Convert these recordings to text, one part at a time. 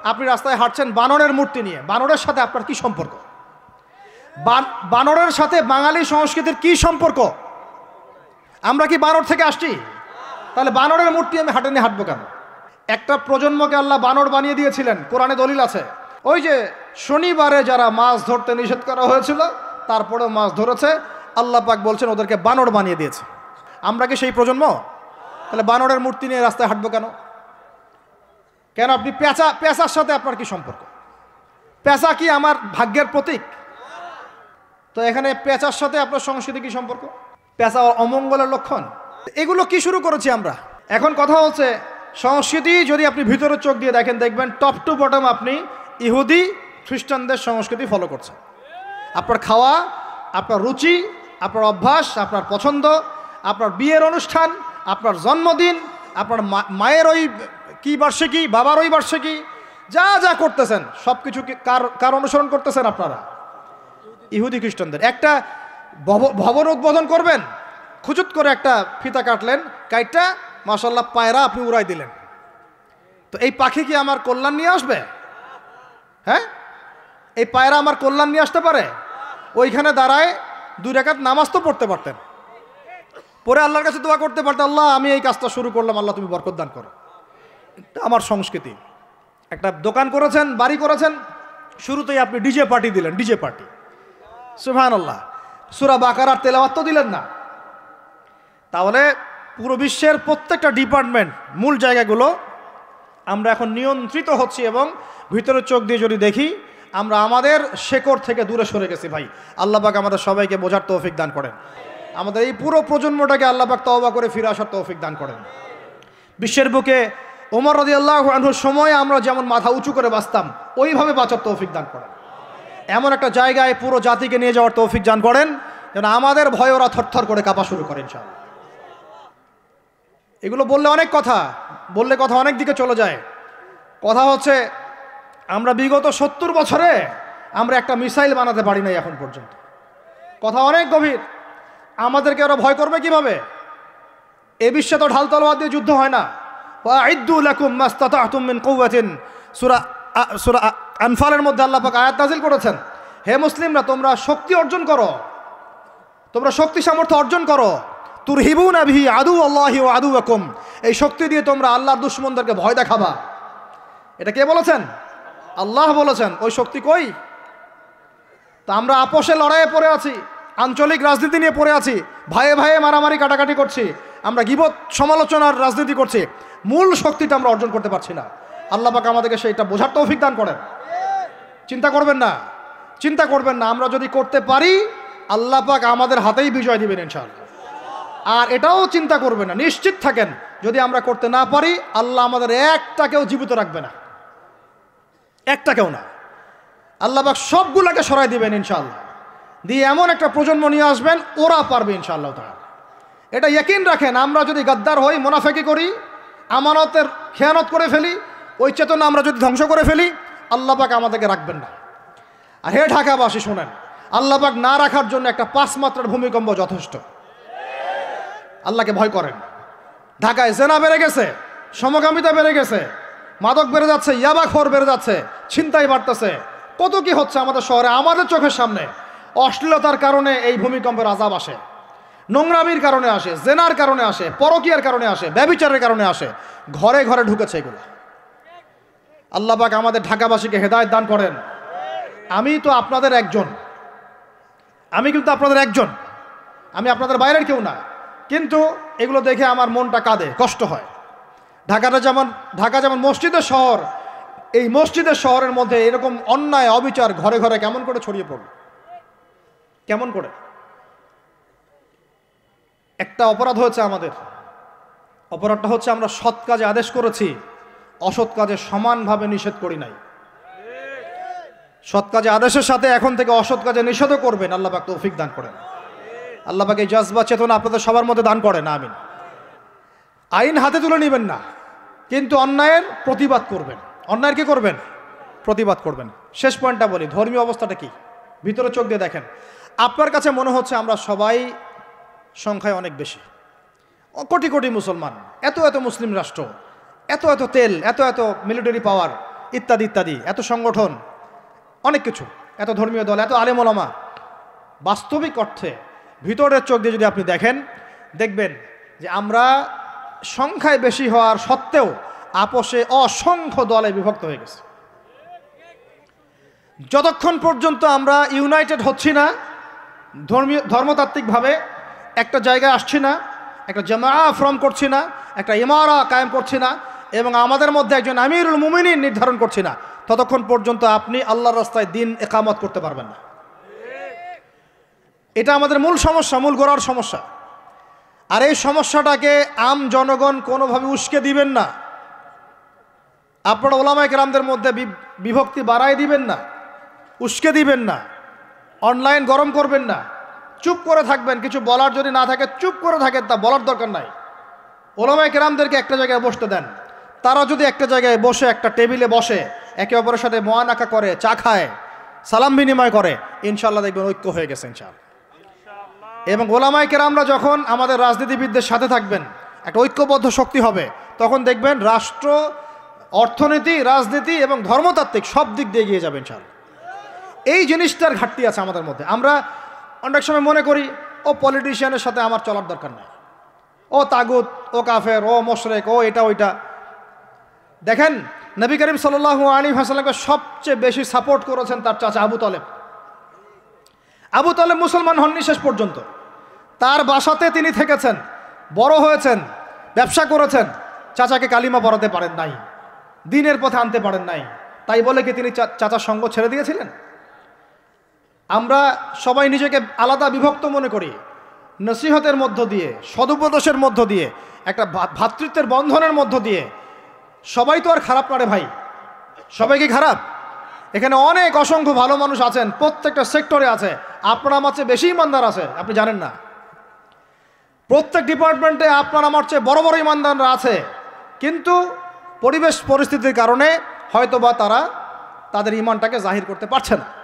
আপনি রাস্তায় হাঁটছেন বানরের মূর্তি নিয়ে, বানরের সাথে আপনার কি সম্পর্ক? বানরের সাথে বাঙালি সংস্কৃতির কি সম্পর্ক? আমরা কি বানর থেকে আসছি? তাহলে বানরের মূর্তি আমি হাটে নিয়ে হাঁটবো কেন? একটা প্রজন্মকে আল্লাহ বানর বানিয়ে দিয়েছিলেন, কোরআনে দলিল আছে। ওই যে শনিবারে যারা মাছ ধরতে নিষেধ করা হয়েছিল তারপরেও মাছ ধরেছে, আল্লাহ পাক বলছেন ওদেরকে বানর বানিয়ে দিয়েছে। আমরা কি সেই প্রজন্ম? তাহলে বানরের মূর্তি নিয়ে রাস্তায় হাঁটবো কেন? কেন আপনি পেঁচার সাথে আপনার কি সম্পর্ক? পেঁচা কি আমার ভাগ্যের প্রতীক? তো এখানে পেঁচার সাথে আপনার সংস্কৃতি কি সম্পর্ক? পেঁচা অমঙ্গলের লক্ষণ। এগুলো কি শুরু করেছি আমরা? এখন কথা হচ্ছে সংস্কৃতি যদি আপনি ভিতরে চোখ দিয়ে দেখেন, দেখবেন টপ টু বটম আপনি ইহুদি খ্রিস্টানদের সংস্কৃতি ফলো করছেন। আপনার খাওয়া, আপনার রুচি, আপনার অভ্যাস, আপনার পছন্দ, আপনার বিয়ের অনুষ্ঠান, আপনার জন্মদিন, আপনার মায়ের ওই কি বার্ষিকী, বাবার ওই বার্ষিকী, যা যা করতেছেন সব কিছু কার অনুসরণ করতেছেন আপনারা? ইহুদি খ্রিস্টানদের। একটা ভবন উদ্বোধন করবেন, খুচুত করে একটা ফিতা কাটলেন, কাইটটা মাশাআল্লাহ পায়রা আপনি উড়াই দিলেন। তো এই পাখি কি আমার কল্যাণ নিয়ে আসবে? হ্যাঁ, এই পায়রা আমার কল্যাণ নিয়ে আসতে পারে? ওইখানে দাঁড়ায় 2 রাকাত নামাজ তো পড়তে পারতেন, পরে আল্লাহর কাছে দোয়া করতে পারতেন, আল্লাহ আমি এই কাজটা শুরু করলাম, আল্লাহ তুমি বরকত দান করো। আমার সংস্কৃতি। একটা দোকান করেছেন, বাড়ি করেছেন, শুরুতেই আপনি ডিজে পার্টি দিলেন, ডিজে পার্টি। সুবহানাল্লাহ। সূরা বাকারার তেলাওয়াত তো দিলেন না। তাহলে পুরো বিশ্বের প্রত্যেকটা ডিপার্টমেন্ট, মূল জায়গাগুলো আমরা এখন নিয়ন্ত্রিত হচ্ছি, এবং ভিতরে চোখ দিয়ে যদি দেখি আমরা আমাদের শেকড় থেকে দূরে সরে গেছি। ভাই আল্লাহ পাক আমাদের সবাইকে বোঝার তৌফিক দান করেন। আমাদের এই পুরো প্রজন্মটাকে আল্লাহ পাক তওবা করে ফিরে আসার তৌফিক দান করেন। বিশ্বের বুকে ওমর রাদিয়াল্লাহু আনহুর সময় আমরা যেমন মাথা উঁচু করে বাঁচতাম, ওইভাবে বাঁচার তৌফিক দান করেন। এমন একটা জায়গায় পুরো জাতিকে নিয়ে যাওয়ার তৌফিক দান করেন যেন আমাদের ভয়ে ওরা থরথর করে কাঁপা শুরু করে ইনশাআল্লাহ। এগুলো বললে অনেক কথা, বললে কথা অনেক দিকে চলে যায়। কথা হচ্ছে আমরা বিগত 70 বছরে আমরা একটা মিসাইল বানাতে পারি নাই এখন পর্যন্ত। কথা অনেক গভীর। আমাদেরকে ওরা ভয় করবে কিভাবে? এ বিশ্বে তো ঢাল তলোয়ার দিয়ে যুদ্ধ হয় না। ওয়াইদ্দু লাকুম মাস্তাতাতুম মিন কুওয়াতিন, সূরা আনফালের মধ্যে আল্লাহ পাক আয়াত নাযিল করেছেন, হে মুসলিমরা তোমরা শক্তি অর্জন করো, তোমরা শক্তি সামর্থ্য অর্জন করো। তুরহিবুনা বিহি আদুওয়াল্লাহি ওয়া আদুওয়াকুম, এই শক্তি দিয়ে তোমরা আল্লাহর দুশমনদেরকে ভয় দেখাবা। এটা কে বলেছেন? আল্লাহ বলেছেন। ওই শক্তি কই? তা আমরা আপোষে লড়াইয়ে পড়ে আছি, আঞ্চলিক রাজনীতি নিয়ে পড়ে আছি, ভাইয়ে ভাইয়ে মারামারি কাটাকাটি করছি, আমরা গীবত সমালোচনার রাজনীতি করছি, মূল শক্তিটা আমরা অর্জন করতে পারছি না। আল্লাহ পাক আমাদেরকে সেইটা বোঝার তৌফিক দান করেন। চিন্তা করবেন না, চিন্তা করবেন না, আমরা যদি করতে পারি আল্লাহ পাক আমাদের হাতেই বিজয় দিবেন ইনশাআল্লাহ। আর এটাও চিন্তা করবেন না, নিশ্চিত থাকেন যদি আমরা করতে না পারি আল্লাহ আমাদের একটাকেও জীবিত রাখবে না, একটাকেও না। আল্লাহ পাক সবগুলাকে সরাই দিবেন ইনশাআল্লাহ, দিয়ে এমন একটা প্রজন্ম নিয়ে আসবেন ওরা পারবে ইনশাআল্লাহ তাআলা। এটা ইয়াকিন রাখেন। আমরা যদি গাদ্দার হই, মুনাফিকি করি, আমানতের খেয়ানত করে ফেলি, ওই চেতনা আমরা যদি ধ্বংস করে ফেলি, আল্লাহ পাক আমাদেরকে রাখবেন না। আর হে ঢাকাবাসী শোনেন, আল্লাহ পাক না রাখার জন্য একটা 5 মাত্রার ভূমিকম্প যথেষ্ট। আল্লাহকে ভয় করেন। ঢাকায় জেনা বেড়ে গেছে, সমকামিতা বেড়ে গেছে, মাদক বেড়ে যাচ্ছে, ইয়াবাখোর বেড়ে যাচ্ছে, ছিনতাই বাড়তেছে, কত কি হচ্ছে আমাদের শহরে, আমাদের চোখের সামনে। অশ্লীলতার কারণে এই ভূমিকম্পের আযাব আসে, নোংরামির কারণে আসে, জেনার কারণে আসে, পরকীয়ার কারণে আসে, ব্যভিচারের কারণে আসে, ঘরে ঘরে ঢুকেছে এগুলো। আল্লাহ পাক আমাদের ঢাকাবাসীকে হেদায়েত দান করেন। আমি তো আপনাদের একজন, আমি কিন্তু আপনাদের একজন, আমি আপনাদের বাইরের কেউ না, কিন্তু এগুলো দেখে আমার মনটা কাঁদে, কষ্ট হয়। ঢাকা যেমন মসজিদের শহর, এই মসজিদের শহরের মধ্যে এরকম অন্যায় অবিচার ঘরে ঘরে কেমন করে ছড়িয়ে পড়ল? কেমন করে? একটা অপরাধ হয়েছে আমাদের। অপরাধটা হচ্ছে আমরা সৎ কাজে আদেশ করেছি, অসৎ কাজে সমানভাবে নিষেধ করি নাই। সৎ কাজে আদেশের সাথে এখন থেকে অসৎ কাজে নিষেধও করবেন। আল্লাহ পাক তৌফিক দান করেন। আল্লাহ পাক এই জজবা চেতনা আপনাদের সবার মধ্যে দান করেন, আমিন। আইন হাতে তুলে নেবেন না, কিন্তু অন্যায়ের প্রতিবাদ করবেন। অন্যায়ের কি করবেন? প্রতিবাদ করবেন। শেষ পয়েন্টটা বলি, ধর্মীয় অবস্থাটা কি? ভিতরে চোখ দিয়ে দেখেন। আপনার কাছে মনে হচ্ছে আমরা সবাই সংখ্যায় অনেক বেশি, কোটি কোটি মুসলমান, এত এত মুসলিম রাষ্ট্র, এত এত তেল, এত এত মিলিটারি পাওয়ার, ইত্যাদি ইত্যাদি, এত সংগঠন, অনেক কিছু, এত ধর্মীয় দল, এত আলেম ওলামা। বাস্তবিক অর্থে ভিতরের চোখ দিয়ে যদি আপনি দেখেন, দেখবেন যে আমরা সংখ্যায় বেশি হওয়ার সত্ত্বেও আপোষে অসংখ্য দলে বিভক্ত হয়ে গেছে। যতক্ষণ পর্যন্ত আমরা ইউনাইটেড হচ্ছি না, ধর্মতাত্ত্বিকভাবে একটা জায়গায় আসছি না, একটা জামাআ ফর্ম করছি না, একটা ইমারা কায়েম করছি না, এবং আমাদের মধ্যে একজন আমিরুল মুমিনিন নির্ধারণ করছি না, ততক্ষণ পর্যন্ত আপনি আল্লাহর রাস্তায় দিন ইকামত করতে পারবেন না। এটা আমাদের মূল সমস্যা, মূল গোড়ার সমস্যা। আর এই সমস্যাটাকে আম জনগণ কোনোভাবে উস্কে দিবেন না। আপনারা ওলামায়ে কেরামদের মধ্যে বিভক্তি বাড়াই দিবেন না, উস্কে দিবেন না, অনলাইন গরম করবেন না, চুপ করে থাকবেন। কিছু বলার যদি না থাকে চুপ করে থাকেন, তা বলার দরকার নাই। ওলামায়ে কেরামদেরকে একটা জায়গায় বসতে দেন। তারা যদি একটা জায়গায় বসে, একটা টেবিলে বসে, একে অপরের সাথে মোয়ানাকা করে, চা খায়, সালাম বিনিময় করে, ইনশাআল্লাহ দেখবেন ঐক্য হয়ে গেছে ইনশাআল্লাহ। এবং ওলামায়ে কেরামরা যখন আমাদের রাজনীতিবিদদের সাথে থাকবেন, একটা ঐক্যবদ্ধ শক্তি হবে, তখন দেখবেন রাষ্ট্র, অর্থনীতি, রাজনীতি এবং ধর্মতাত্ত্বিক সব দিক দিয়ে এগিয়ে যাবে ইনশাআল্লাহ। এই জিনিসটার ঘাটতি আছে আমাদের মধ্যে। আমরা অনেক সময় মনে করি ও পলিটিশিয়ানের সাথে আমার চলার দরকার নেই, ও তাগুত, ও কাফের, ও মোশরেক, ও এটা ওইটা। দেখেন, নবী করিম সাল্লাল্লাহু আলাইহি ওয়াসাল্লামকে সবচেয়ে বেশি সাপোর্ট করেছেন তার চাচা আবু তালেব। আবু তালেব মুসলমান হননি শেষ পর্যন্ত। তার বাসাতে তিনি থেকেছেন, বড় হয়েছেন, ব্যবসা করেছেন, চাচাকে কালিমা পড়াতে পারেন নাই, দ্বীনের পথে আনতে পারেন নাই। তাই বলে কি তিনি চাচার সঙ্গ ছেড়ে দিয়েছিলেন? আমরা সবাই নিজেকে আলাদা বিভক্ত মনে করি। নসিহতের মধ্য দিয়ে, সদুপদেশের মধ্য দিয়ে, একটা ভ্রাতৃত্বের বন্ধনের মধ্য দিয়ে। সবাই তো আর খারাপ না রে ভাই, সবাই কি খারাপ? এখানে অনেক অসংখ্য ভালো মানুষ আছেন, প্রত্যেকটা সেক্টরে আছে। আপনার আমার চেয়ে বেশি ইমানদার আছে, আপনি জানেন না। প্রত্যেক ডিপার্টমেন্টে আপনার আমার চেয়ে বড় বড় ইমানদাররা আছে, কিন্তু পরিবেশ পরিস্থিতির কারণে হয়তোবা তারা তাদের ইমানটাকে জাহির করতে পারছে না।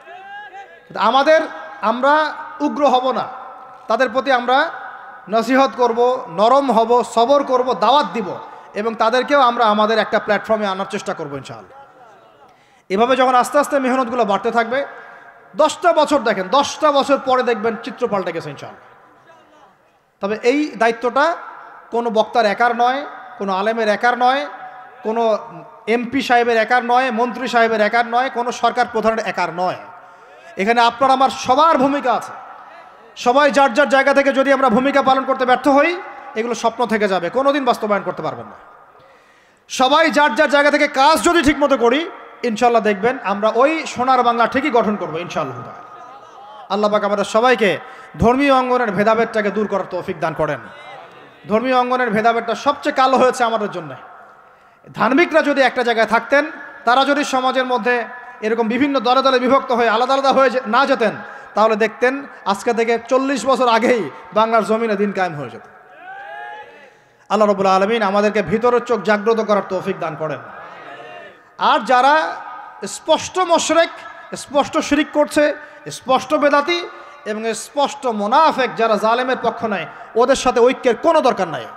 আমরা উগ্র হব না, তাদের প্রতি আমরা নসিহত করব, নরম হব, সবর করব, দাওয়াত দিব, এবং তাদেরকেও আমরা আমাদের একটা প্ল্যাটফর্মে আনার চেষ্টা করবো ইনশাআল্লাহ। এভাবে যখন আস্তে আস্তে মেহনতগুলো বাড়তে থাকবে, 10টা বছর দেখেন, 10টা বছর পরে দেখবেন চিত্র পাল্টে গেছে ইনশাআল্লাহ। তবে এই দায়িত্বটা কোনো বক্তার একার নয়, কোনো আলেমের একার নয়, কোনো এমপি সাহেবের একার নয়, মন্ত্রী সাহেবের একার নয়, কোনো সরকার প্রধানের একার নয়। এখানে আপনার আমার সবার ভূমিকা আছে। সবাই যার যার জায়গা থেকে যদি আমরা ভূমিকা পালন করতে ব্যর্থ হই, এগুলো স্বপ্ন থেকে যাবে, কোনোদিন বাস্তবায়ন করতে পারবেন না। সবাই যার যার জায়গা থেকে কাজ যদি ঠিকমতো করি, ইনশাআল্লাহ দেখবেন আমরা ওই সোনার বাংলা ঠিকই গঠন করবো ইনশাআল্লাহ। আল্লাহ পাক আমাদের সবাইকে ধর্মীয় অঙ্গনের ভেদাভেদটাকে দূর করার তৌফিক দান করেন। ধর্মীয় অঙ্গনের ভেদাভেদটা সবচেয়ে কালো হয়েছে আমাদের জন্য। ধার্মিকরা যদি একটা জায়গায় থাকতেন, তারা যদি সমাজের মধ্যে এরকম বিভিন্ন দলে দলে বিভক্ত হয়ে আলাদা আলাদা হয়ে না যেতেন, তাহলে দেখতেন আজকে থেকে 40 বছর আগেই বাংলার জমিনে দিন কায়েম হয়ে যেত। আল্লাহ রাব্বুল আলামিন আমাদেরকে ভিতরের চোখ জাগ্রত করার তৌফিক দান করেন। আর যারা স্পষ্ট মুশরিক, স্পষ্ট শিরিক করছে, স্পষ্ট বেদাতি এবং স্পষ্ট মুনাফিক, যারা জালেমের পক্ষ নেয়, ওদের সাথে ঐক্যের কোনো দরকার নাই।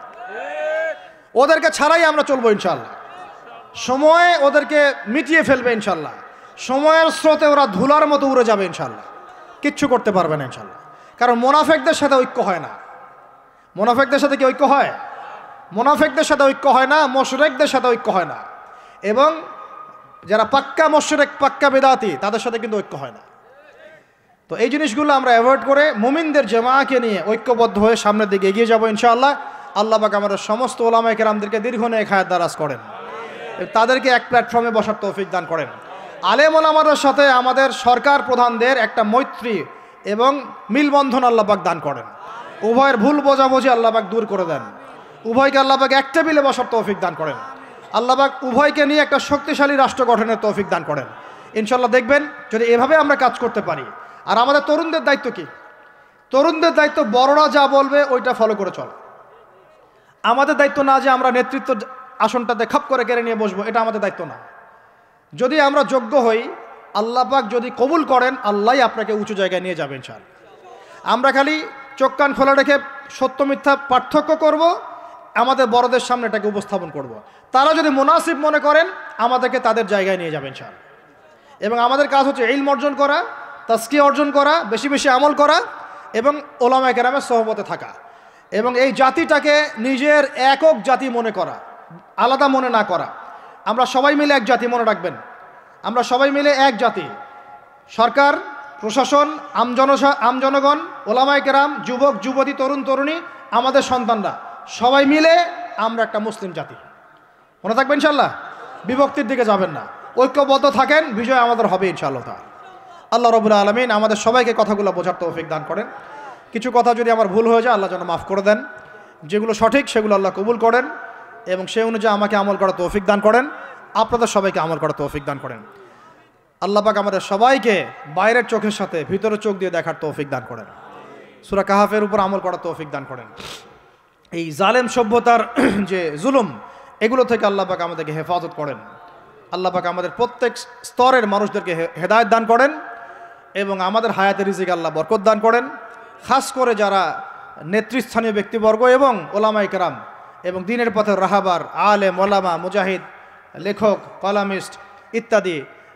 ওদেরকে ছাড়াই আমরা চলবো ইনশাআল্লাহ। সময় ওদেরকে মিটিয়ে ফেলবে ইনশাআল্লাহ। সময়ের স্রোতে ওরা ধুলার মতো উড়ে যাবে ইনশাআল্লাহ, কিচ্ছু করতে পারবে না ইনশাআল্লাহ। কারণ মুনাফিকদের সাথে ঐক্য হয় না। মুনাফিকদের সাথে কি ঐক্য হয়? মুনাফিকদের সাথে ঐক্য হয় না, মুশরিকদের সাথে ঐক্য হয় না। এবং যারা পাক্কা মুশরিক, পাক্কা বেদাতি, তাদের সাথে কিন্তু ঐক্য হয় না। তো এই জিনিসগুলো আমরা অ্যাভয়েড করে মুমিনদের জামাআকে নিয়ে ঐক্যবদ্ধ হয়ে সামনের দিকে এগিয়ে যাব ইনশাআল্লাহ। আল্লাহ পাক আমাদের সমস্ত ওলামায়ে কেরামদেরকে দীর্ঘ নেক হায়াত দারাজ করেন, তাদেরকে এক প্ল্যাটফর্মে বসার তৌফিক দান করেন। আলেম ওলামাদের সাথে আমাদের সরকার প্রধানদের একটা মৈত্রী এবং মিলবন্ধন আল্লাহ পাক দান করেন। উভয়ের ভুল বোঝাবুঝি আল্লাহ পাক দূর করে দেন। উভয়কে আল্লাহ পাক এক টেবিলে বসার তৌফিক দান করেন। আল্লাহ পাক উভয়কে নিয়ে একটা শক্তিশালী রাষ্ট্র গঠনের তৌফিক দান করেন ইনশাআল্লাহ। দেখবেন যদি এভাবে আমরা কাজ করতে পারি। আর আমাদের তরুণদের দায়িত্ব কি? তরুণদের দায়িত্ব বড়রা যা বলবে ওইটা ফলো করে চল। আমাদের দায়িত্ব না যে আমরা নেতৃত্ব আসনটাতে খাপ করে কেড়ে নিয়ে বসবো, এটা আমাদের দায়িত্ব না। যদি আমরা যোগ্য হই, আল্লাহ পাক যদি কবুল করেন, আল্লাহই আপনাকে উঁচু জায়গায় নিয়ে যাবেন ইনশাআল্লাহ। আমরা খালি চোখ কান খোলা রেখে সত্য মিথ্যা পার্থক্য করব আমাদের বড়দের সামনে এটাকে উপস্থাপন করব। তারা যদি মুনাসিব মনে করেন আমাদেরকে তাদের জায়গায় নিয়ে যাবেন ইনশাআল্লাহ। এবং আমাদের কাজ হচ্ছে ইলম অর্জন করা, তাজকিয়া অর্জন করা, বেশি বেশি আমল করা এবং ওলামায়ে কেরামের সোহবতে থাকা, এবং এই জাতিটাকে নিজের একক জাতি মনে করা, আলাদা মনে না করা। আমরা সবাই মিলে এক জাতি, মনে রাখবেন, আমরা সবাই মিলে এক জাতি। সরকার, প্রশাসন, আমজনগণ, ওলামায়ে কেরাম, যুবক যুবতী, তরুণ তরুণী, আমাদের সন্তানরা, সবাই মিলে আমরা একটা মুসলিম জাতি। মনে থাকবেন ইনশাআল্লাহ, বিভক্তির দিকে যাবেন না, ঐক্যবদ্ধ থাকেন, বিজয় আমাদের হবে ইনশাআল্লাহ তাআলা। আল্লাহ রাব্বুল আলামিন আমাদের সবাইকে কথাগুলো বোঝার তৌফিক দান করেন। কিছু কথা যদি আমার ভুল হয়ে যায় আল্লাহ যেন মাফ করে দেন, যেগুলো সঠিক সেগুলো আল্লাহ কবুল করেন এবং সেই অনুযায়ী আমাকে আমল করার তৌফিক দান করেন, আপনাদের সবাইকে আমল করার তৌফিক দান করেন। আল্লাহ পাক আমাদের সবাইকে বাইরের চোখের সাথে ভিতরের চোখ দিয়ে দেখার তৌফিক দান করেন, সূরা কাহাফের উপর আমল করার তৌফিক দান করেন। এই জালেম সভ্যতার যে জুলুম, এগুলো থেকে আল্লাহ পাক আমাদেরকে হেফাজত করেন। আল্লাহ পাক আমাদের প্রত্যেক স্তরের মানুষদেরকে হেদায়েত দান করেন এবং আমাদের হায়াতে রিজিক আল্লাহ বরকত দান করেন। খাস করে যারা নেতৃস্থানীয় ব্যক্তিবর্গ এবং ওলামায়ে কেরাম এবং দ্বীনের পথের রাহাবার, আলেম, ওলামা, মুজাহিদ, লেখক, কলামিস্ট ইত্যাদি,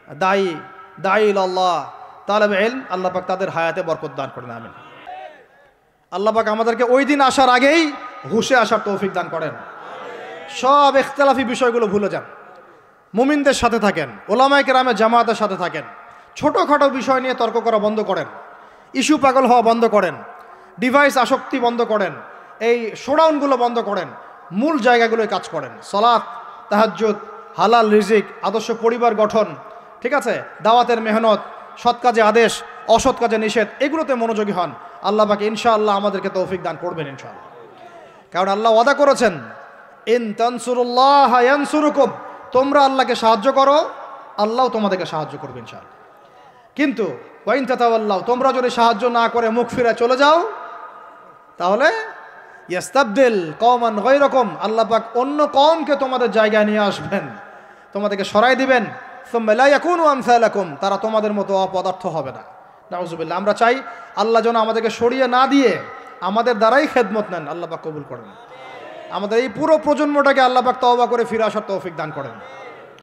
দায়ী আল্লাহ, তালেবে ইলম, আল্লাহ পাক তাদের হায়াতে বরকত দান করেন, আমিন। আল্লাহ পাক আমাদেরকে ওই দিন আসার আগেই হুশে আসার তৌফিক দান করেন। সব ইখতিলাফি বিষয়গুলো ভুলে যান, মুমিনদের সাথে থাকেন, ওলামায়ে কেরামের জামাতের সাথে থাকেন, ছোটোখাটো বিষয় নিয়ে তর্ক করা বন্ধ করেন, ইস্যু পাগল হওয়া বন্ধ করেন, ডিভাইস আসক্তি বন্ধ করেন, এই শোডাউনগুলো বন্ধ করেন, মূল জায়গাগুলোয় কাজ করেন। সালাত, তাহাজ্জুদ, হালাল রিজিক, আদর্শ পরিবার গঠন, ঠিক আছে, দাওয়াতের মেহনত, সৎ কাজে আদেশ, অসৎ কাজে নিষেধ, এগুলোতে মনোযোগী হন। আল্লাহ পাক ইনশাআল্লাহ আমাদেরকে তৌফিক দান করবেন ইনশাআল্লাহ। কারণ আল্লাহ ওয়াদা করেছেন, ইন তানসুরুল্লাহ ইয়ানসুরুকুম, তোমরা আল্লাহকে সাহায্য করো, আল্লাহ তোমাদেরকে সাহায্য করবে ইনশাআল্লাহ। কিন্তু ওয়াইন তাতাওয়াল্লাহ, তোমরা যদি সাহায্য না করে মুখ ফিরে চলে যাও, তাহলে ইয়াস্তাবদিল কওমান গায়রাকুম, আল্লাহ পাক অন্য কওমকে তোমাদের জায়গায় নিয়ে আসবেন, তোমাদেরকে সরাই দিবেন। সুম্মা লা ইয়াকুনু আমসালাকুম, তারা তোমাদের মতো অপদার্থ হবে না। নাউযুবিল্লাহ। আমরা চাই আল্লাহ যেন আমাদেরকে সরিয়ে না দিয়ে আমাদের দ্বারাই খেদমত নেন, আল্লাহ পাক কবুল করেন। আমাদের এই পুরো প্রজন্মটাকে আল্লাহ পাক তওবা করে ফিরে আসার তৌফিক দান করেন।